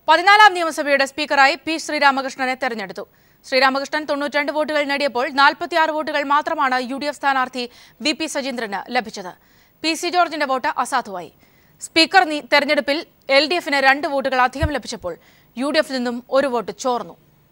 14ാം നിയമസഭയുടെ സ്പീക്കറായി പി ശ്രീരാമകൃഷ്ണനെ തെരഞ്ഞെടുത്തു. ശ്രീരാമകൃഷ്ണൻ 92 വോട്ടുകൾ നേടിയപ്പോൾ 46 വോട്ടുകൾ മാത്രമാണ് യുഡിഎഫ് സ്ഥാനാർത്ഥി വി.പി. സജീന്ദ്രന് ലഭിച്ചത്. പി.സി. ജോർജിന്റെ വോട്ട് അസാധുവായി. സ്പീക്കർ തെരഞ്ഞെടുപ്പിൽ എൽ.ഡി.എഫിന് 2 വോട്ടുകൾ അധികം ലഭിച്ചപ്പോൾ യുഡിഎഫിൽ നിന്നും 1 വോട്ട് ചോർന്നു.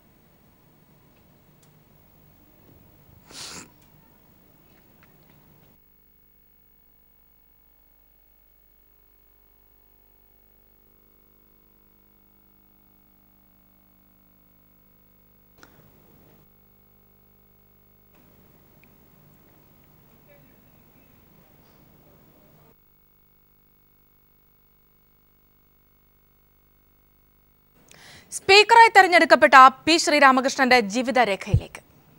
സ്പീക്കറായി തെരഞ്ഞെടുക്കപ്പെട്ട പി ശ്രീരാമകൃഷ്ണന്റെ ജീവിതരേഖയിലേക്ക്.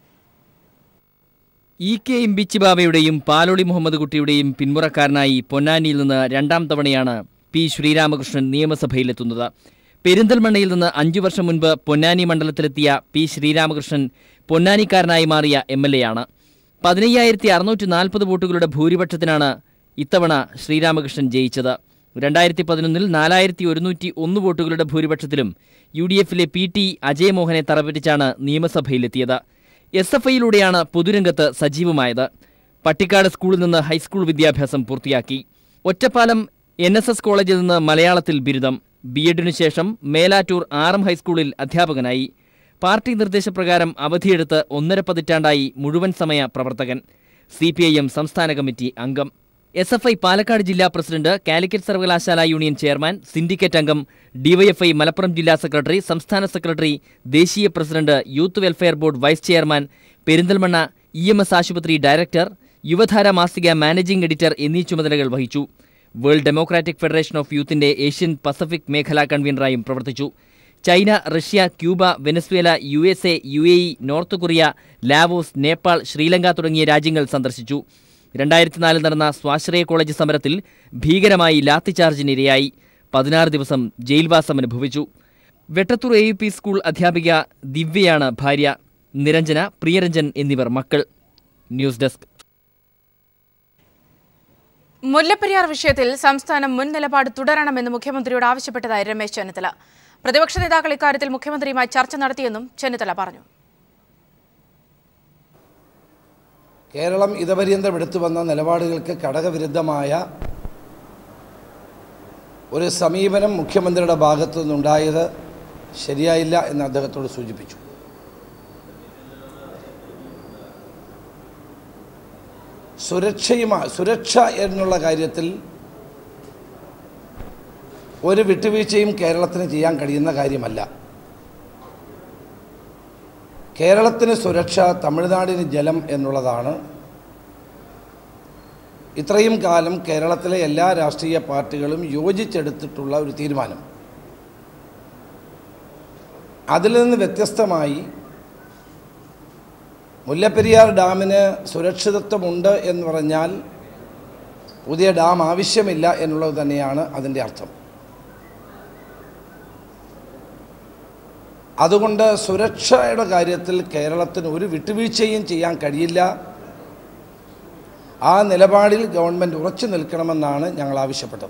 ഇ.കെ. ഇമ്പിച്ചിബാബയുടെയും പാലോളി മുഹമ്മദ് കുട്ടിയുടെയും പിന്മുറക്കാരനായി പൊന്നാനിയിൽ നിന്ന് 2ാം തവണയാണ് പി ശ്രീരാമകൃഷ്ണൻ നിയമസഭയിലെത്തുന്നത്. പെരിന്തൽമണ്ണയിൽ നിന്ന് 5 വർഷം മുൻപ് പൊന്നാനി മണ്ഡലത്തിലെത്തിയ പി ശ്രീരാമകൃഷ്ണൻ പൊന്നാനിക്കാരനായി മാറിയ എം.എൽ.എ. ആണ്. 15,640 വോട്ടുകളുടെ ഭൂരിപക്ഷത്തിനാണ് ഇത്തവണ ശ്രീരാമകൃഷ്ണൻ ജയിച്ചത്. 2011-ൽ 4,101 വോട്ടുകളുടെ ഭൂരിപക്ഷത്തിലും യു.ഡി.എഫിലെ പി.ടി. അജയമോഹനെ തറപറ്റിച്ചാണ് നിയമസഭയിലെത്തിയത്. എസ്.എഫ്.ഐയിലൂടെയാണ് പൊതുരംഗത്ത് സജീവമായത്. പട്ടിക്കാട് സ്കൂളിൽ നിന്ന് ഹൈസ്കൂൾ വിദ്യാഭ്യാസം പൂർത്തിയാക്കി. ഒറ്റപ്പാലം NSS കോളേജിൽ നിന്ന് മലയാളത്തിൽ ബിരുദം. ബി.എഡിനു ശേഷം മേലാറ്റൂർ RM ഹൈസ്കൂളിൽ അധ്യാപകനായി. പാർട്ടി നിർദ്ദേശപ്രകാരം അവധിയെടുത്ത് 1.5 പതിറ്റാണ്ടായി മുഴുവൻ സമയ പ്രവർത്തകൻ. CPIM സംസ്ഥാന കമ്മിറ്റി അംഗം. SFI പാലക്കാട് ജില്ലാ പ്രസിഡന്റ്, കാലിക്കറ്റ് സർവകലാശാല യൂണിയൻ ചെയർമാൻ, സിൻഡിക്കേറ്റ് അംഗം, DYFI മലപ്പുറം ജില്ലാ സെക്രട്ടറി, സംസ്ഥാന സെക്രട്ടറി, ദേശീയ president, youth welfare board vice chairman, Perinthalmanna EMS ആശുപത്രി ഡയറക്ടർ, യുവധാര മാസിക മാനേജിംഗ് എഡിറ്റർ എന്നീ ചുമതലകൾ വഹിച്ചു. വേൾഡ് ഡെമോക്രാറ്റിക് ഫെഡറേഷൻ ഓഫ് യൂത്തിന്റെ ഏഷ്യൻ പസഫിക് മേഖലാ കൺവീനറായും പ്രവർത്തിച്ചു. China, Russia, Cuba, Venezuela, USA, UAE, north Korea, Laos, Nepal, Sri Lanka തുടങ്ങിയ രാജ്യങ്ങൾ സന്ദർശിച്ചു. 2004 നടന്ന സ്വാശ്രയ കോളേജ് സമരത്തിൽ ഭീകരമായി ലാത്തിചാർജിനിരയായി. 16 ദിവസം ജയിൽവാസം അനുഭവിച്ചു. വെട്ടത്തൂർ AUP സ്കൂൾ അധ്യാപിക ദിവ്യയാണ് ഭാര്യ. നിരഞ്ജന, പ്രിയരഞ്ജൻ എന്നിവർ മക്കൾ. News desk. മുല്ലപ്പെരിയാർ വിഷയത്തിൽ സംസ്ഥാനം മുൻ നിലപാട് തുടരണമെന്ന് മുഖ്യമന്ത്രിയോട് ആവശ്യപ്പെട്ടതായി രമേശ് ചെന്നിത്തല. പ്രതിപക്ഷ നേതാക്കൾ ഇക്കാര്യത്തിൽ മുഖ്യമന്ത്രിയുമായി ചർച്ച നടത്തിയെന്നും ചെന്നിത്തല പറഞ്ഞു. കേരളം ഇതപര്യന്തം എടുത്തു വന്ന നിലപാടുകൾക്ക് ഘടകവിരുദ്ധമായ ഒരു സമീപനം മുഖ്യമന്ത്രിയുടെ ഭാഗത്തു നിന്നുണ്ടായത് ശരിയായില്ല എന്ന് അദ്ദേഹത്തോട് സൂചിപ്പിച്ചു. സുരക്ഷ എന്നുള്ള കാര്യത്തിൽ ഒരു വിട്ടുവീഴ്ചയും കേരളത്തിന് ചെയ്യാൻ കഴിയുന്ന കാര്യമല്ല. കേരളത്തിന് സുരക്ഷ, തമിഴ്നാടിന് ജലം എന്നുള്ളതാണ് ഇത്രയും കാലം കേരളത്തിലെ എല്ലാ രാഷ്ട്രീയ പാർട്ടികളും യോജിച്ചെടുത്തിട്ടുള്ള ഒരു തീരുമാനം. അതിൽ നിന്ന് വ്യത്യസ്തമായി മുല്ലപ്പെരിയാർ ഡാമിന് സുരക്ഷിതത്വമുണ്ട് എന്ന് പറഞ്ഞാൽ പുതിയ ഡാം ആവശ്യമില്ല എന്നുള്ളത് തന്നെയാണ് അതിൻ്റെ അർത്ഥം. അതുകൊണ്ട് സുരക്ഷയുടെ കാര്യത്തിൽ കേരളത്തിന് ഒരു വിട്ടുവീഴ്ചയും ചെയ്യാൻ കഴിയില്ല. ആ നിലപാടിൽ ഗവൺമെൻറ് ഉറച്ചു നിൽക്കണമെന്നാണ് ഞങ്ങൾ ആവശ്യപ്പെട്ടത്.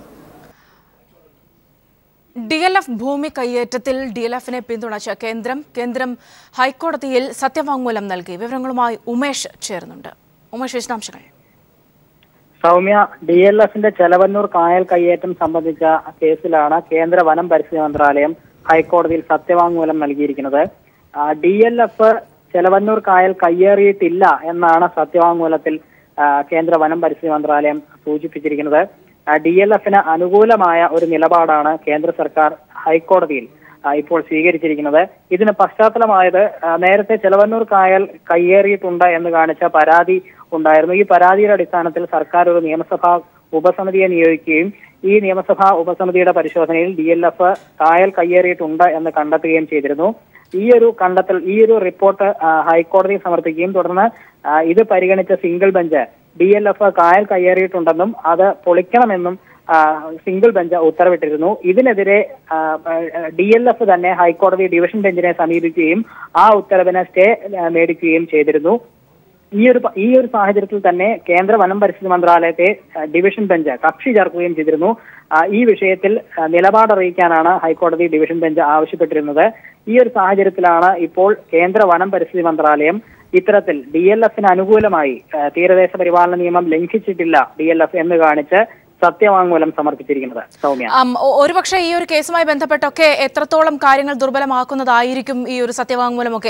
DLF ഭൂമി കയ്യേറ്റത്തിൽ DLFനെ പിന്തുണച്ച കേന്ദ്രം ഹൈക്കോടതിയിൽ സത്യവാങ്മൂലം നൽകി. വിവരങ്ങളുമായി ഉമേഷ് ചേർന്നുണ്ട്. ഉമേഷ്, വിശദാംശങ്ങൾ. സൗമ്യ, DLFന്റെ ചെലവന്നൂർ കായൽ കയ്യേറ്റം സംബന്ധിച്ച കേസിലാണ് കേന്ദ്ര വനം പരിസ്ഥിതി മന്ത്രാലയം ഹൈക്കോടതിയിൽ സത്യവാങ്മൂലം നൽകിയിരിക്കുന്നത്. DLF ചെലവന്നൂർ കായൽ കയ്യേറിയിട്ടില്ല എന്നാണ് സത്യവാങ്മൂലത്തിൽ കേന്ദ്ര വനം പരിസ്ഥിതി മന്ത്രാലയം സൂചിപ്പിച്ചിരിക്കുന്നത്. DLFന് അനുകൂലമായ ഒരു നിലപാടാണ് കേന്ദ്ര സർക്കാർ ഹൈക്കോടതിയിൽ ഇപ്പോൾ സ്വീകരിച്ചിരിക്കുന്നത്. ഇതിന് പശ്ചാത്തലമായത് നേരത്തെ ചെലവന്നൂർ കായൽ കയ്യേറിയിട്ടുണ്ട് എന്ന് കാണിച്ച പരാതി ഉണ്ടായിരുന്നു. ഈ പരാതിയുടെ അടിസ്ഥാനത്തിൽ സർക്കാർ ഒരു നിയമസഭാ ഉപസമിതിയെ നിയോഗിക്കുകയും ഈ നിയമസഭാ ഉപസമിതിയുടെ പരിശോധനയിൽ DLF കായൽ കയ്യേറിയിട്ടുണ്ട് എന്ന് കണ്ടെത്തുകയും ചെയ്തിരുന്നു. ഈ ഒരു റിപ്പോർട്ട് ഹൈക്കോടതിയിൽ സമർപ്പിക്കുകയും തുടർന്ന് ഇത് പരിഗണിച്ച സിംഗിൾ ബെഞ്ച് DLF കായൽ കയ്യേറിയിട്ടുണ്ടെന്നും അത് പൊളിക്കണമെന്നും സിംഗിൾ ബെഞ്ച് ഉത്തരവിട്ടിരുന്നു. ഇതിനെതിരെ DLF തന്നെ ഹൈക്കോടതി ഡിവിഷൻ ബെഞ്ചിനെ സമീപിക്കുകയും ആ ഉത്തരവിന് സ്റ്റേ മേടിക്കുകയും ചെയ്തിരുന്നു. ഈ ഒരു സാഹചര്യത്തിൽ തന്നെ കേന്ദ്ര വനം പരിസ്ഥിതി മന്ത്രാലയത്തെ ഡിവിഷൻ ബെഞ്ച് കക്ഷി ചേർക്കുകയും ചെയ്തിരുന്നു. ഈ വിഷയത്തിൽ നിലപാടറിയിക്കാനാണ് ഹൈക്കോടതി ഡിവിഷൻ ബെഞ്ച് ആവശ്യപ്പെട്ടിരുന്നത്. ഈ ഒരു സാഹചര്യത്തിലാണ് ഇപ്പോൾ കേന്ദ്ര വനം പരിസ്ഥിതി മന്ത്രാലയം ഇത്തരത്തിൽ DLFന് അനുകൂലമായി തീരദേശ പരിപാലന നിയമം ലംഘിച്ചിട്ടില്ല DLF എന്ന് കാണിച്ച് സത്യവാങ്മൂലം സമർപ്പിച്ചിരിക്കുന്നത്. സൗമ്യ, ഒരുപക്ഷെ ഈ ഒരു കേസുമായി ബന്ധപ്പെട്ടൊക്കെ എത്രത്തോളം കാര്യങ്ങൾ ദുർബലമാക്കുന്നതായിരിക്കും ഈ ഒരു സത്യവാങ്മൂലമൊക്കെ?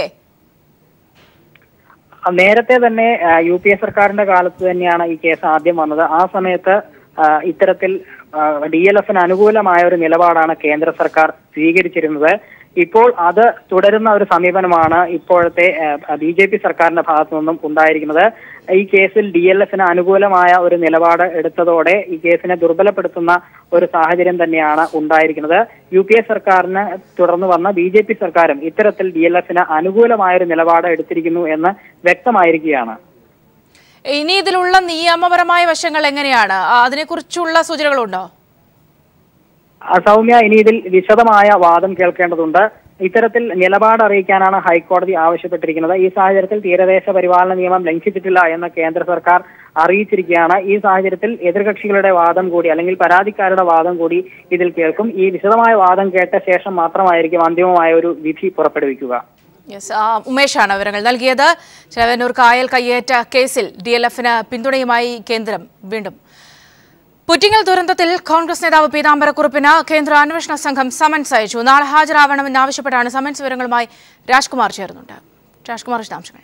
നേരത്തെ തന്നെ UPA സർക്കാരിന്റെ കാലത്ത് തന്നെയാണ് ഈ കേസ് ആദ്യം വന്നത്. ആ സമയത്ത് ഇത്തരത്തിൽ DLFന് അനുകൂലമായ ഒരു നിലപാടാണ് കേന്ദ്ര സർക്കാർ സ്വീകരിച്ചിരുന്നത്. ഇപ്പോൾ അത് തുടരുന്ന ഒരു സമീപനമാണ് ഇപ്പോഴത്തെ BJP സർക്കാരിന്റെ ഭാഗത്തു നിന്നും ഉണ്ടായിരിക്കുന്നത്. ഈ കേസിൽ DLFന് അനുകൂലമായ ഒരു നിലപാട് എടുത്തതോടെ ഈ കേസിനെ ദുർബലപ്പെടുത്തുന്ന ഒരു സാഹചര്യം തന്നെയാണ് ഉണ്ടായിരിക്കുന്നത്. UPA സർക്കാരിന് തുടർന്ന് വന്ന BJP സർക്കാരും ഇത്തരത്തിൽ DLFന് അനുകൂലമായ ഒരു നിലപാട് എടുത്തിരിക്കുന്നു എന്ന് വ്യക്തമായിരിക്കുകയാണ്. ഇനി ഇതിലുള്ള നിയമപരമായ വശങ്ങൾ എങ്ങനെയാണ്? അതിനെക്കുറിച്ചുള്ള സൂചനകളുണ്ടോ? സൗമ്യ, ഇനി ഇതിൽ വിശദമായ വാദം കേൾക്കേണ്ടതുണ്ട്. ഇത്തരത്തിൽ നിലപാട് അറിയിക്കാനാണ് ഹൈക്കോടതി ആവശ്യപ്പെട്ടിരിക്കുന്നത്. ഈ സാഹചര്യത്തിൽ തീരദേശ പരിപാലന നിയമം ലംഘിച്ചിട്ടില്ല എന്ന് കേന്ദ്ര സർക്കാർ അറിയിച്ചിരിക്കുകയാണ്. ഈ സാഹചര്യത്തിൽ എതിർകക്ഷികളുടെ വാദം കൂടി അല്ലെങ്കിൽ പരാതിക്കാരുടെ വാദം കൂടി ഇതിൽ കേൾക്കും. ഈ വിശദമായ വാദം കേട്ട ശേഷം മാത്രമായിരിക്കും അന്തിമമായ ഒരു വിധി പുറപ്പെടുവിക്കുക. ഉമേഷാണ് വിവരങ്ങൾ നൽകിയത്. ചെലവന്നൂർ കായൽ കയ്യേറ്റ കേസിൽ DLFന് പിന്തുണയുമായി കേന്ദ്രം വീണ്ടും. പുറ്റിങ്ങൽ ദുരന്തത്തിൽ കോൺഗ്രസ് നേതാവ് പീതാംബര കുറുപ്പിന് കേന്ദ്ര അന്വേഷണ സംഘം സമൻസ് അയച്ചു. നാളെ ഹാജരാവണമെന്നാവശ്യപ്പെട്ടാണ് സമൻസ്. വിവരങ്ങളുമായി രാജ്കുമാർ ചേർന്നുണ്ട്. രാജ്കുമാർ, വിശദാംശങ്ങൾ.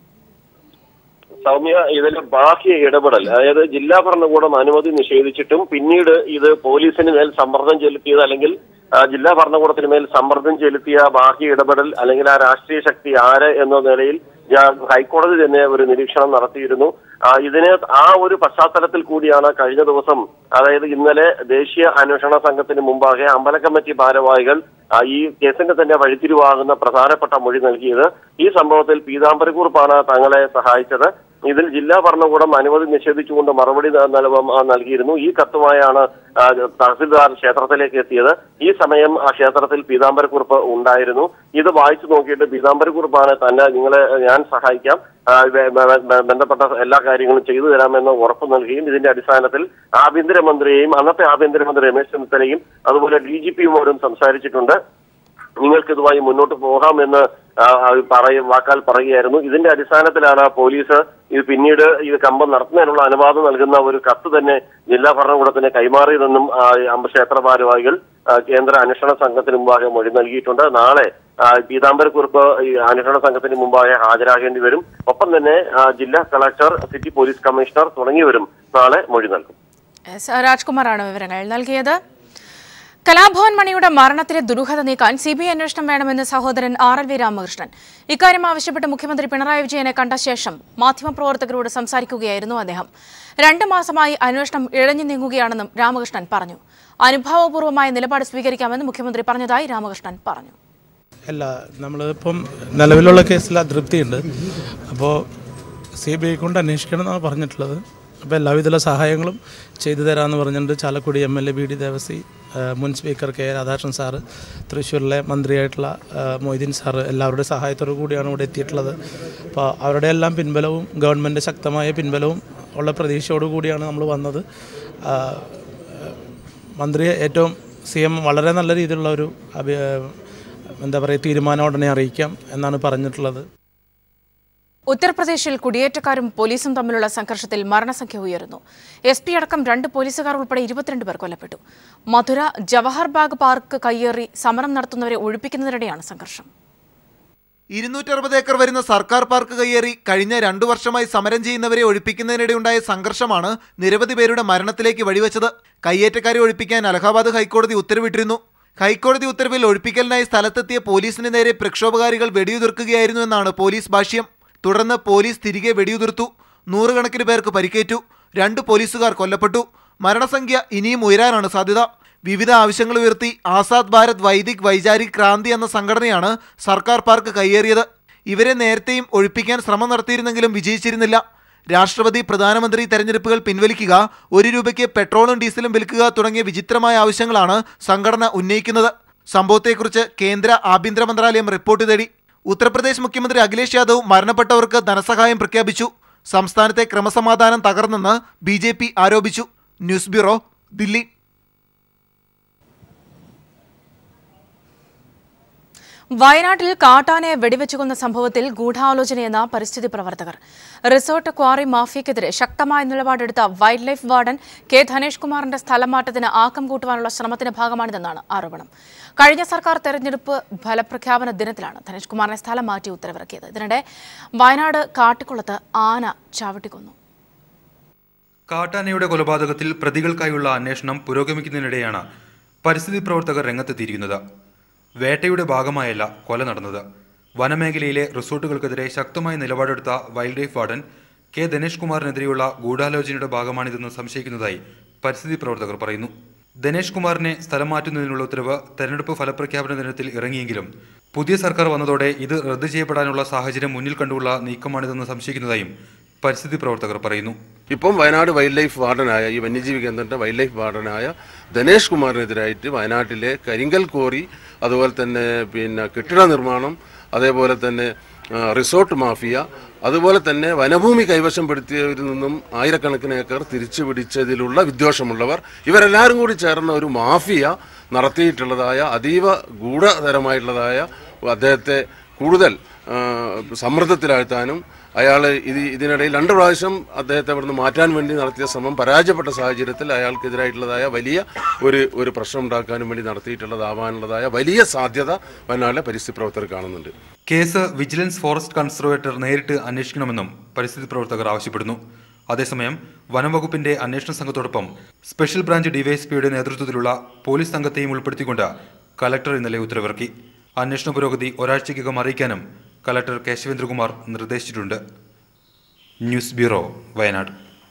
സൗമ്യ, ഇതിൽ ബാഹ്യ ഇടപെടൽ, അതായത് ജില്ലാ ഭരണകൂടം അനുമതി നിഷേധിച്ചിട്ടും പിന്നീട് ഇത് പോലീസിന് മേൽ സമ്മർദ്ദം ചെലുത്തിയത് അല്ലെങ്കിൽ ജില്ലാ ഭരണകൂടത്തിന് മേൽ സമ്മർദ്ദം ചെലുത്തിയ ബാഹ്യ ഇടപെടൽ അല്ലെങ്കിൽ ആ രാഷ്ട്രീയ ശക്തി ആര് എന്ന നിലയിൽ ഹൈക്കോടതി തന്നെ ഒരു നിരീക്ഷണം നടത്തിയിരുന്നു. ഇതിന് ആ ഒരു പശ്ചാത്തലത്തിൽ കൂടിയാണ് കഴിഞ്ഞ ദിവസം, അതായത് ഇന്നലെ ദേശീയ അന്വേഷണ സംഘത്തിന് മുമ്പാകെ അമ്പല കമ്മിറ്റി ഭാരവാഹികൾ ഈ കേസിന്റെ തന്നെ വഴിത്തിരിവാകുന്ന പ്രധാനപ്പെട്ട മൊഴി നൽകിയത്. ഈ സംഭവത്തിൽ പീതാംബര കുറുപ്പാണ് തങ്ങളെ സഹായിച്ചത്. ഇതിൽ ജില്ലാ ഭരണകൂടം അനുമതി നിഷേധിച്ചുകൊണ്ട് മറുപടി നൽകിയിരുന്നു. ഈ കത്തുമായാണ് തഹസിൽദാർ ക്ഷേത്രത്തിലേക്ക് എത്തിയത്. ഈ സമയം ആ ക്ഷേത്രത്തിൽ പീതാംബര കുറുപ്പ് ഉണ്ടായിരുന്നു. ഇത് വായിച്ചു നോക്കിയിട്ട് പീതാംബര കുറുപ്പാണ് തന്നെ നിങ്ങളെ ഞാൻ സഹായിക്കാം, ബന്ധപ്പെട്ട എല്ലാ കാര്യങ്ങളും ചെയ്തു തരാമെന്ന് ഉറപ്പ് നൽകുകയും ഇതിന്റെ അടിസ്ഥാനത്തിൽ ആഭ്യന്തരമന്ത്രിയെയും അന്നത്തെ ആഭ്യന്തരമന്ത്രി രമേശ് ചെന്നിത്തലയും അതുപോലെ DGPയുമാരും സംസാരിച്ചിട്ടുണ്ട്. നിങ്ങൾക്ക് ഇതുമായി മുന്നോട്ട് പോകാമെന്ന് വാക്കാൽ പറയുകയായിരുന്നു. ഇതിന്റെ അടിസ്ഥാനത്തിലാണ് പോലീസ് ഇത് പിന്നീട് ഇത് കമ്പം നടത്തുന്നതിനുള്ള അനുവാദം നൽകുന്ന ഒരു കത്ത് തന്നെ ജില്ലാ ഭരണകൂടത്തിന് കൈമാറിയതെന്നും ക്ഷേത്ര ഭാരവാഹികൾ കേന്ദ്ര അന്വേഷണ സംഘത്തിന് മുമ്പാകെ മൊഴി നൽകിയിട്ടുണ്ട്. നാളെ പീതാംബര കുറുപ്പ് ഈ അന്വേഷണ സംഘത്തിന് മുമ്പാകെ ഹാജരാകേണ്ടി വരും. ഒപ്പം തന്നെ ജില്ലാ കളക്ടർ, സിറ്റി പോലീസ് കമ്മീഷണർ തുടങ്ങിയവരും നാളെ മൊഴി നൽകും. രാജ്കുമാറാണ് വിവരങ്ങൾ നൽകിയത്. കലാഭവൻ മണിയുടെ മരണത്തിലെ ദുരൂഹത നീക്കാൻ CBI അന്വേഷണം വേണമെന്ന് സഹോദരൻ RLV രാമകൃഷ്ണൻ. ഇക്കാര്യം ആവശ്യപ്പെട്ട് മുഖ്യമന്ത്രി പിണറായി വിജയനെ കണ്ട ശേഷം മാധ്യമപ്രവർത്തകരോട് സംസാരിക്കുകയായിരുന്നു അദ്ദേഹം. 2 മാസമായി അന്വേഷണം ഇഴഞ്ഞു നീങ്ങുകയാണെന്നും രാമകൃഷ്ണൻ പറഞ്ഞു. അനുഭാവപൂർവമായ നിലപാട് സ്വീകരിക്കാമെന്ന് മുഖ്യമന്ത്രി പറഞ്ഞതായി രാമകൃഷ്ണൻ പറഞ്ഞു. അല്ല, നമ്മളിപ്പം നിലവിലുള്ള കേസിൽ അതൃപ്തിയുണ്ട്. അപ്പോൾ CBI കൊണ്ട് അന്വേഷിക്കണം എന്നാണ് പറഞ്ഞിട്ടുള്ളത്. അപ്പോൾ എല്ലാവിധ സഹായങ്ങളും ചെയ്തു തരാമെന്ന് പറഞ്ഞിട്ടുണ്ട്. ചാലക്കുടി MLA BD ദേവസി, മുൻ സ്പീക്കർ K രാധാകൃഷ്ണൻ സാറ്, തൃശ്ശൂരിലെ മന്ത്രിയായിട്ടുള്ള മൊയ്തീൻ സാറ്, എല്ലാവരുടെ സഹായത്തോടു കൂടിയാണ് ഇവിടെ എത്തിയിട്ടുള്ളത്. അപ്പോൾ അവരുടെ എല്ലാം പിൻബലവും ഗവൺമെൻറ് ശക്തമായ പിൻബലവും ഉള്ള പ്രതീക്ഷയോടു കൂടിയാണ് നമ്മൾ വന്നത്. മന്ത്രിയെ ഏറ്റവും CM വളരെ നല്ല രീതിയിലുള്ള ഒരു തീരുമാനം ഉടനെ അറിയിക്കാം എന്നാണ് പറഞ്ഞിട്ടുള്ളത്. ഉത്തർപ്രദേശിൽ കുടിയേറ്റക്കാരും പോലീസും തമ്മിലുള്ള സംഘർഷത്തിൽ മരണസംഖ്യ ഉയരുന്നു. SP അടക്കം 2 പോലീസുകാർ ഉൾപ്പെടെ 22 പേർ കൊല്ലപ്പെട്ടു. മധുര ജവഹർ ബാഗ് പാർക്ക് കയ്യേറി സമരം നടത്തുന്നവരെ ഒഴിപ്പിക്കുന്നതിനിടെയാണ് സംഘർഷം. 260 ഏക്കർ വരുന്ന സർക്കാർ പാർക്ക് കയ്യേറി കഴിഞ്ഞ 2 വർഷമായി സമരം ചെയ്യുന്നവരെ ഒഴിപ്പിക്കുന്നതിനിടെയുണ്ടായ സംഘർഷമാണ് നിരവധി പേരുടെ മരണത്തിലേക്ക് വഴിവെച്ചത്. കയ്യേറ്റക്കാരെ ഒഴിപ്പിക്കാൻ അലഹാബാദ് ഹൈക്കോടതി ഉത്തരവിട്ടിരുന്നു. ഹൈക്കോടതി ഉത്തരവിൽ ഒഴിപ്പിക്കലിനായി സ്ഥലത്തെത്തിയ പോലീസിന് നേരെ പ്രക്ഷോഭകാരികൾ വെടിയുതിർക്കുകയായിരുന്നു എന്നാണ് പോലീസ് ഭാഷ്യം. തുടർന്ന് പോലീസ് തിരികെ വെടിയുതിർത്തു. 100 കണക്കിന് പേർക്ക് പരിക്കേറ്റു. 2 പോലീസുകാർ കൊല്ലപ്പെട്ടു. മരണസംഖ്യ ഇനിയും ഉയരാനാണ് സാധ്യത. വിവിധ ആവശ്യങ്ങൾ ഉയർത്തി ആസാദ് ഭാരത് വൈദിക് വൈചാരിക് ക്രാന്തി എന്ന സംഘടനയാണ് സർക്കാർ പാർക്ക് കയ്യേറിയത്. ഇവരെ നേരത്തെയും ഒഴിപ്പിക്കാൻ ശ്രമം നടത്തിയിരുന്നെങ്കിലും വിജയിച്ചിരുന്നില്ല. രാഷ്ട്രപതി, പ്രധാനമന്ത്രി തെരഞ്ഞെടുപ്പുകൾ പിൻവലിക്കുക, 1 രൂപയ്ക്ക് പെട്രോളും ഡീസലും വിൽക്കുക തുടങ്ങിയ വിചിത്രമായ ആവശ്യങ്ങളാണ് സംഘടന ഉന്നയിക്കുന്നത്. സംഭവത്തെക്കുറിച്ച് കേന്ദ്ര ആഭ്യന്തര മന്ത്രാലയം റിപ്പോർട്ട് തേടി. ഉത്തർപ്രദേശ് മുഖ്യമന്ത്രി അഖിലേഷ് യാദവ് മരണപ്പെട്ടവർക്ക് ധനസഹായം പ്രഖ്യാപിച്ചു. സംസ്ഥാനത്തെ ക്രമസമാധാനം തകർന്നെന്ന് BJP ആരോപിച്ചു. News bureau, Delhi. വയനാട്ടിൽ കാട്ടാനയെ വെടിവെച്ചുകൊന്ന സംഭവത്തിൽ ഗൂഢാലോചനയെന്ന പരിസ്ഥിതി പ്രവർത്തകർ. റിസോർട്ട് ക്വാറി മാഫിയക്കെതിരെ ശക്തമായ നിലപാടെടുത്ത wildlife warden K Dhanesh കുമാറിന്റെ സ്ഥലം മാറ്റത്തിന് ആക്കം കൂട്ടുവാനുള്ള ശ്രമത്തിന്റെ ഭാഗമാണിതെന്നാണ് ആരോപണം. കഴിഞ്ഞ സർക്കാർ തെരഞ്ഞെടുപ്പ് ഫലപ്രഖ്യാപന ദിനത്തിലാണ് ധനേഷ് കുമാറിനെ സ്ഥലം മാറ്റി ഉത്തരവിറക്കിയത്. ഇതിനിടെ വയനാട് കാട്ടിക്കുളത്ത് ആന ചവിട്ടിക്കൊന്നു. കാട്ടാനയുടെ കൊലപാതകത്തിൽ പ്രതികൾക്കായുള്ള അന്വേഷണം പുരോഗമിക്കുന്നതിനിടെയാണ് പരിസ്ഥിതി പ്രവർത്തകർ രംഗത്തെത്തിയിരിക്കുന്നത്. വേട്ടയുടെ ഭാഗമായല്ല കൊല നടന്നത്. വനമേഖലയിലെ റിസോർട്ടുകൾക്കെതിരെ ശക്തമായ നിലപാടെടുത്ത wildlife warden K Dhanesh കുമാറിനെതിരെയുള്ള ഗൂഢാലോചനയുടെ ഭാഗമാണിതെന്ന് സംശയിക്കുന്നതായി പരിസ്ഥിതി പ്രവർത്തകർ പറയുന്നു. ധനേഷ് കുമാറിനെ സ്ഥലം മാറ്റുന്നതിനുള്ള ഉത്തരവ് തെരഞ്ഞെടുപ്പ് ഫലപ്രഖ്യാപന ദിനത്തിൽ ഇറങ്ങിയെങ്കിലും പുതിയ സർക്കാർ വന്നതോടെ ഇത് റദ്ദു ചെയ്യപ്പെടാനുള്ള സാഹചര്യം മുന്നിൽ കണ്ടുള്ള നീക്കമാണിതെന്ന് സംശയിക്കുന്നതായും പരിസ്ഥിതി പ്രവർത്തകർ പറയുന്നു. ഇപ്പം വയനാട് വൈൽഡ് ലൈഫ് വാർഡനായ ഈ വന്യജീവി കേന്ദ്രത്തിന്റെ വൈൽഡ് ലൈഫ് വാർഡനായ ധനേഷ് കുമാറിനെതിരായിട്ട് വയനാട്ടിലെ കരിങ്കൽ കോറി, അതുപോലെ തന്നെ കെട്ടിട നിർമ്മാണം, അതേപോലെ തന്നെ റിസോർട്ട് മാഫിയ, അതുപോലെ തന്നെ വനഭൂമി കൈവശപ്പെടുത്തിയവരിൽ നിന്നും ആയിരക്കണക്കിന് ഏക്കർ തിരിച്ചു പിടിച്ചതിലുള്ള വിദ്വേഷമുള്ളവർ, ഇവരെല്ലാവരും കൂടി ചേർന്ന ഒരു മാഫിയ നടത്തിയിട്ടുള്ളതായ അതീവ ഗൂഢതരമായിട്ടുള്ളതായ അദ്ദേഹത്തെ കൂടുതൽ സമ്മർദ്ദത്തിലാഴ്ത്താനും അയാൾ ഇതിനിടയിൽ 2 പ്രാവശ്യം അദ്ദേഹത്തെ അവിടുന്ന് മാറ്റാൻ വേണ്ടി നടത്തിയ ശ്രമം പരാജയപ്പെട്ട സാഹചര്യത്തിൽ അയാൾക്കെതിരായിട്ടുള്ളതായ വലിയ ഒരു പ്രശ്നം ഉണ്ടാക്കാനും വേണ്ടി നടത്തിയിട്ടുള്ളതാവാനുള്ളതായ വലിയ സാധ്യത വയനാട്ടിലെ പരിസ്ഥിതി പ്രവർത്തകർ കാണുന്നുണ്ട്. കേസ് വിജിലൻസ് ഫോറസ്റ്റ് കൺസർവേറ്റർ നേരിട്ട് അന്വേഷിക്കണമെന്നും പരിസ്ഥിതി പ്രവർത്തകർ ആവശ്യപ്പെടുന്നു. അതേസമയം വനംവകുപ്പിന്റെ അന്വേഷണ സംഘത്തോടൊപ്പം സ്പെഷ്യൽ ബ്രാഞ്ച് ഡിവൈഎസ്പിയുടെ നേതൃത്വത്തിലുള്ള പോലീസ് സംഘത്തെയും ഉൾപ്പെടുത്തിക്കൊണ്ട് കലക്ടർ ഇന്നലെ ഉത്തരവിറക്കി. അന്വേഷണ പുരോഗതി ഒരാഴ്ചയ്ക്കകം അറിയിക്കാനും കലക്ടർ കേശവേന്ദ്രകുമാർ നിർദ്ദേശിച്ചിട്ടുണ്ട്. News bureau, Wayanad.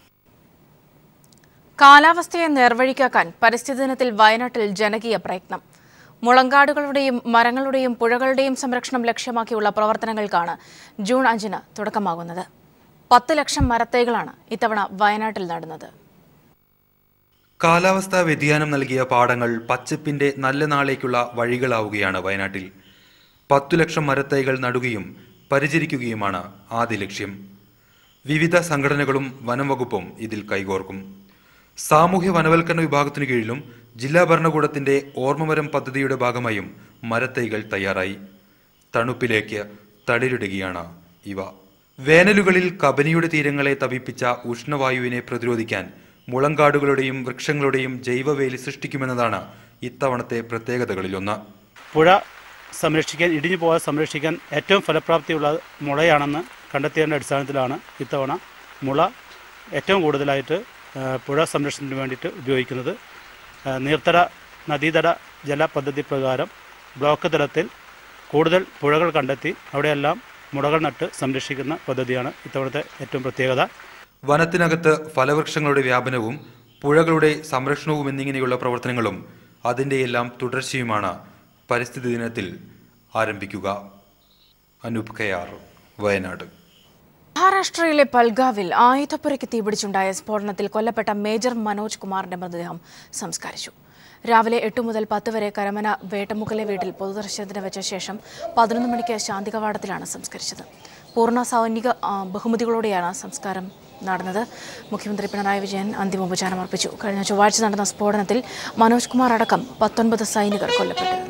കാലാവസ്ഥയെ നേർവഴിക്കാക്കാൻ പരിസ്ഥിതി ദിനത്തിൽ വയനാട്ടിൽ ജനകീയ പ്രയത്നം. മുളങ്കാടുകളുടെയും മരങ്ങളുടെയും പുഴകളുടെയും സംരക്ഷണം ലക്ഷ്യമാക്കിയുള്ള പ്രവർത്തനങ്ങൾക്കാണ് ജൂൺ 5-ന് തുടക്കമാകുന്നത്. 10 ലക്ഷം മരത്തൈകളാണ് ഇത്തവണ വയനാട്ടിൽ നടുന്നത്. കാലാവസ്ഥാ വ്യതിയാനം നൽകിയ പാടങ്ങൾ പച്ചപ്പിന്റെ നല്ല നാളേക്കുള്ള വഴികളാവുകയാണ് വയനാട്ടിൽ. 10 ലക്ഷം മരത്തൈകൾ നടുകയും പരിചരിക്കുകയുമാണ് ആദ്യ ലക്ഷ്യം. വിവിധ സംഘടനകളും വനം വകുപ്പും ഇതിൽ കൈകോർക്കും. സാമൂഹ്യ വനവൽക്കരണ വിഭാഗത്തിനു കീഴിലും ജില്ലാ ഭരണകൂടത്തിന്റെ ഓർമ്മമരം പദ്ധതിയുടെ ഭാഗമായും മരത്തൈകൾ തയ്യാറായി. തണുപ്പിലേക്ക് തളിരിടുകയാണ് ഇവ. വേനലുകളിൽ കബനിയുടെ തീരങ്ങളെ തപിപ്പിച്ച ഉഷ്ണവായുവിനെ പ്രതിരോധിക്കാൻ മുളങ്കാടുകളുടെയും വൃക്ഷങ്ങളുടെയും ജൈവവേലി സൃഷ്ടിക്കുമെന്നതാണ് ഇത്തവണത്തെ പ്രത്യേകതകളിലൊന്ന്. പുഴ സംരക്ഷിക്കാൻ, ഇടിഞ്ഞു പോകാതെ സംരക്ഷിക്കാൻ ഏറ്റവും ഫലപ്രാപ്തിയുള്ള മുളയാണെന്ന് കണ്ടെത്തിയതിൻ്റെ അടിസ്ഥാനത്തിലാണ് ഇത്തവണ മുള ഏറ്റവും കൂടുതലായിട്ട് പുഴ സംരക്ഷണത്തിന് വേണ്ടിയിട്ട് ഉപയോഗിക്കുന്നത്. നീർത്തട നദീതട ജല പദ്ധതി പ്രകാരം ബ്ലോക്ക് തലത്തിൽ കൂടുതൽ പുഴകൾ കണ്ടെത്തി അവിടെയെല്ലാം മുളകൾ നട്ട് സംരക്ഷിക്കുന്ന പദ്ധതിയാണ് ഇത്തവണത്തെ ഏറ്റവും പ്രത്യേകത. വനത്തിനകത്ത് ഫലവൃക്ഷങ്ങളുടെ വ്യാപനവും പുഴകളുടെ സംരക്ഷണവും എന്നിങ്ങനെയുള്ള പ്രവർത്തനങ്ങളും അതിൻ്റെയെല്ലാം തുടർച്ചയുമാണ് പരിസ്ഥിതി ദിനത്തിൽ ആരംഭിക്കുക. അനൂപ് കയാർ, വയനാട്. മഹാരാഷ്ട്രയിലെ പൽഗാവിൽ ആയുധപ്പുരയ്ക്ക് തീപിടിച്ചുണ്ടായ സ്ഫോടനത്തിൽ കൊല്ലപ്പെട്ട മേജർ മനോജ് കുമാറിന്റെ മൃതദേഹം സംസ്കരിച്ചു. രാവിലെ 8 മുതൽ 10 വരെ കരമന വേട്ടമുക്കലെ വീട്ടിൽ പൊതുദർശനത്തിന് വെച്ച ശേഷം 11 മണിക്ക് ശാന്തി കവാടത്തിലാണ് സംസ്കരിച്ചത്. പൂർണ്ണ സൈനിക ബഹുമതികളോടെയാണ് സംസ്കാരം നടന്നത്. മുഖ്യമന്ത്രി പിണറായി വിജയൻ അന്തിമോപചാരം അർപ്പിച്ചു. കഴിഞ്ഞ ചൊവ്വാഴ്ച നടന്ന സ്ഫോടനത്തിൽ മനോജ് കുമാർ അടക്കം 19 സൈനികർ കൊല്ലപ്പെട്ടിരുന്നു.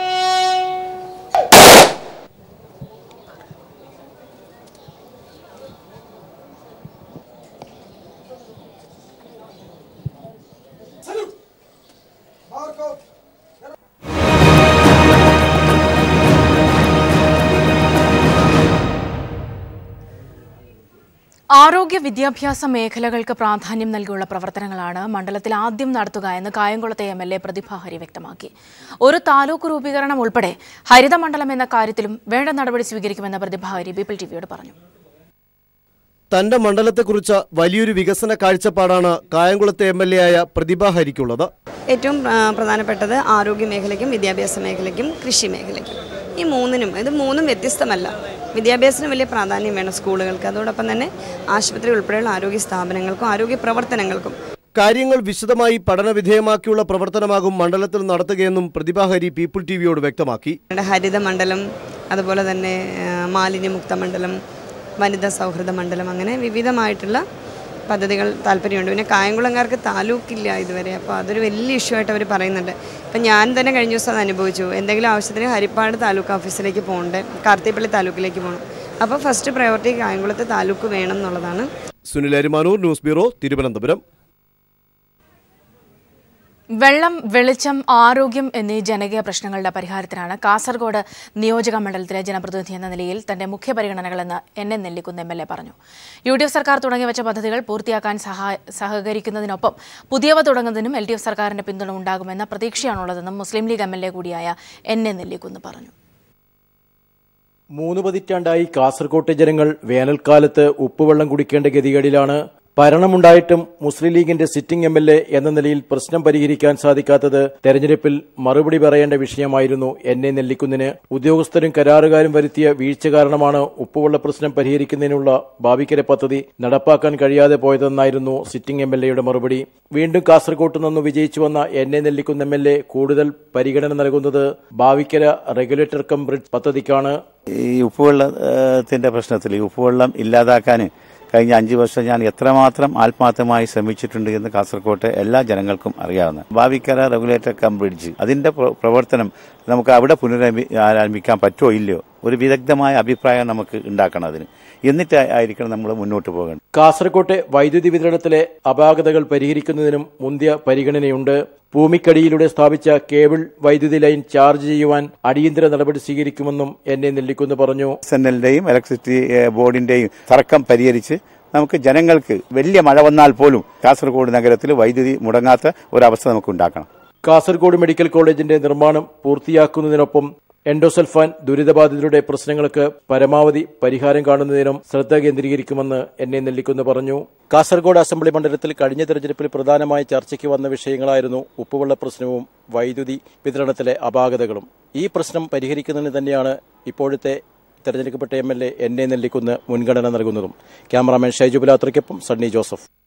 ആരോഗ്യ വിദ്യാഭ്യാസ മേഖലകൾക്ക് പ്രാധാന്യം നൽകിയുള്ള പ്രവർത്തനങ്ങളാണ് മണ്ഡലത്തിൽ ആദ്യം നടത്തുക എന്ന് കായംകുളത്തെ MLA പ്രതിഭ ഹരി വ്യക്തമാക്കി. ഒരു താലൂക്ക് രൂപീകരണം ഉൾപ്പെടെ ഹരിത മണ്ഡലം എന്ന കാര്യത്തിലും വേണ്ട നടപടി സ്വീകരിക്കുമെന്ന് പ്രതിഭ ഹരി പീപ്പിൾ ടിവിയോട് പറഞ്ഞു. തന്റെ മണ്ഡലത്തെക്കുറിച്ച് വലിയൊരു വികസന കാഴ്ചപ്പാടാണ് കായംകുളത്തെ MLA ആയ പ്രതിഭ ഹരിക്കുള്ളത്. ഏറ്റവും പ്രധാനപ്പെട്ടത് ആരോഗ്യ മേഖലയ്ക്കും വിദ്യാഭ്യാസ മേഖലയ്ക്കും കൃഷി മേഖലയ്ക്കും. ഈ മൂന്നും വ്യത്യസ്തമല്ല. വിദ്യാഭ്യാസത്തിന് വലിയ പ്രാധാന്യം വേണം സ്കൂളുകൾക്ക്, അതോടൊപ്പം തന്നെ ആശുപത്രി ഉൾപ്പെടെയുള്ള ആരോഗ്യ സ്ഥാപനങ്ങൾക്കും ആരോഗ്യ പ്രവർത്തനങ്ങൾക്കും. കാര്യങ്ങൾ വിശദമായി പഠനവിധേയമാക്കിയുള്ള പ്രവർത്തനമാകും മണ്ഡലത്തിൽ നടത്തുകയെന്നും പ്രതിഭ ഹരി പീപ്പിൾ ടിവിയോട് വ്യക്തമാക്കി. ഹരിത മണ്ഡലം, അതുപോലെ തന്നെ മാലിന്യമുക്ത മണ്ഡലം, വനിതാ സൗഹൃദ മണ്ഡലം, അങ്ങനെ വിവിധമായിട്ടുള്ള പദ്ധതികൾ താല്പര്യമുണ്ട്. പിന്നെ കായംകുളംകാർക്ക് താലൂക്കില്ല ഇതുവരെ, അപ്പോൾ അതൊരു വലിയ ഇഷ്യൂ ആയിട്ട് അവർ പറയുന്നുണ്ട്. ഇപ്പം ഞാൻ തന്നെ കഴിഞ്ഞ ദിവസം അത് അനുഭവിച്ചു. എന്തെങ്കിലും ആവശ്യത്തിന് ഹരിപ്പാട് താലൂക്ക് ഓഫീസിലേക്ക് പോകണ്ടേ, കാർത്തിപ്പള്ളി താലൂക്കിലേക്ക് പോകണം. അപ്പോൾ ഫസ്റ്റ് പ്രയോറിറ്റി കായംകുളത്ത് താലൂക്ക് വേണം എന്നുള്ളതാണ്. Sunil Arimanoor, news bureau, Thiruvananthapuram. വെള്ളം, വെളിച്ചം, ആരോഗ്യം എന്നീ ജനകീയ പ്രശ്നങ്ങളുടെ പരിഹാരത്തിനാണ് കാസർഗോഡ് നിയോജക മണ്ഡലത്തിലെ ജനപ്രതിനിധി എന്ന നിലയിൽ തന്റെ മുഖ്യ പരിഗണനകളെന്ന് എൻ നെല്ലിക്കുന്ന് MLA പറഞ്ഞു. UDF സർക്കാർ തുടങ്ങിവെച്ച പദ്ധതികൾ പൂർത്തിയാക്കാൻ സഹകരിക്കുന്നതിനൊപ്പം പുതിയവ തുടങ്ങുന്നതിനും LDF സർക്കാരിന്റെ പിന്തുണ ഉണ്ടാകുമെന്ന പ്രതീക്ഷയാണുള്ളതെന്നും മുസ്ലിം ലീഗ് MLA കൂടിയായ എൻ നെല്ലിക്കുന്ന് പറഞ്ഞു. 3 പതിറ്റാണ്ടായി കാസർകോട്ടെ ജനങ്ങൾ വേനൽക്കാലത്ത് ഉപ്പുവെള്ളം കുടിക്കേണ്ട ഗതികേടിലാണ്. ഭരണമുണ്ടായിട്ടും മുസ്ലിം ലീഗിന്റെ സിറ്റിംഗ് MLA എന്ന നിലയിൽ പ്രശ്നം പരിഹരിക്കാൻ സാധിക്കാത്തത് തെരഞ്ഞെടുപ്പിൽ മറുപടി പറയേണ്ട വിഷയമായിരുന്നു എൻ നെല്ലിക്കുന്നിന്. ഉദ്യോഗസ്ഥരും കരാറുകാരും വരുത്തിയ വീഴ്ച കാരണമാണ് ഉപ്പുവെള്ള പ്രശ്നം പരിഹരിക്കുന്നതിനുള്ള ഭാവിക്കര പദ്ധതി നടപ്പാക്കാൻ കഴിയാതെ പോയതെന്നായിരുന്നു സിറ്റിംഗ് MLAയുടെ മറുപടി. വീണ്ടും കാസർകോട്ട് നിന്ന് വിജയിച്ചു വന്ന എൻ നെല്ലിക്കുന്ന് MLA കൂടുതൽ പരിഗണന നൽകുന്നത് ഭാവിക്കര റെഗുലേറ്റർ കം ബ്രിഡ്ജ് പദ്ധതിക്കാണ്. ഈ ഉപ്പുവെള്ളത്തിന്റെ പ്രശ്നത്തിൽ ഉപ്പുവെള്ളം ഇല്ലാതാക്കാൻ കഴിഞ്ഞ 5 വർഷം ഞാൻ എത്രമാത്രം ആത്മാർത്ഥമായി ശ്രമിച്ചിട്ടുണ്ട് എന്ന് കാസർകോട്ടെ എല്ലാ ജനങ്ങൾക്കും അറിയാവുന്ന ഭാവിക്കര റെഗുലേറ്റർ കം ബ്രിഡ്ജ് അതിന്റെ പ്രവർത്തനം നമുക്ക് അവിടെ പുനരാരംഭിക്കാൻ പറ്റുമോ ഇല്ലയോ, ഒരു വിദഗ്ധമായ അഭിപ്രായം നമുക്ക് ഉണ്ടാക്കണം അതിന്. എന്നിട്ടായിരിക്കണം നമ്മൾ മുന്നോട്ട് പോകേണ്ടത്. കാസർകോട്ടെ വൈദ്യുതി വിതരണത്തിലെ അപാകതകൾ പരിഹരിക്കുന്നതിനും മുന്തിയ പരിഗണനയുണ്ട്. ഭൂമിക്കടിയിലൂടെ സ്ഥാപിച്ച കേബിൾ വൈദ്യുതി ലൈൻ ചാർജ് ചെയ്യുവാൻ അടിയന്തര നടപടി സ്വീകരിക്കുമെന്നും എൻ നെല്ലിക്കുന്ന് പറഞ്ഞു. SNLന്റെയും ഇലക്ട്രിസിറ്റി ബോർഡിന്റെയും തർക്കം പരിഹരിച്ച് നമുക്ക് ജനങ്ങൾക്ക് വലിയ മഴ വന്നാൽ പോലും കാസർഗോഡ് നഗരത്തിൽ വൈദ്യുതി മുടങ്ങാത്ത ഒരവസ്ഥ നമുക്ക് ഉണ്ടാക്കണം. കാസർഗോഡ് മെഡിക്കൽ കോളേജിന്റെ നിർമ്മാണം പൂർത്തിയാക്കുന്നതിനൊപ്പം എൻഡോസൾഫാൻ ദുരിതബാധിതരുടെ പ്രശ്നങ്ങൾക്ക് പരമാവധി പരിഹാരം കാണുന്നതിനും ശ്രദ്ധ കേന്ദ്രീകരിക്കുമെന്ന് എൻ നെല്ലിക്കുന്ന് പറഞ്ഞു. കാസർഗോഡ് അസംബ്ലി മണ്ഡലത്തിൽ കഴിഞ്ഞ തെരഞ്ഞെടുപ്പിൽ പ്രധാനമായി ചർച്ചയ്ക്ക് വന്ന വിഷയങ്ങളായിരുന്നു ഉപ്പുവെള്ള പ്രശ്നവും വൈദ്യുതി വിതരണത്തിലെ അപാകതകളും. ഈ പ്രശ്നം പരിഹരിക്കുന്നതിന് തന്നെയാണ് ഇപ്പോഴത്തെ തെരഞ്ഞെടുക്കപ്പെട്ട MLA എൻ നെല്ലിക്കുന്ന് മുൻഗണന നൽകുന്നതും. ക്യാമറാമാൻ ഷൈജു ബിലാത്രയ്ക്കൊപ്പം സണ്ണി ജോസഫ്.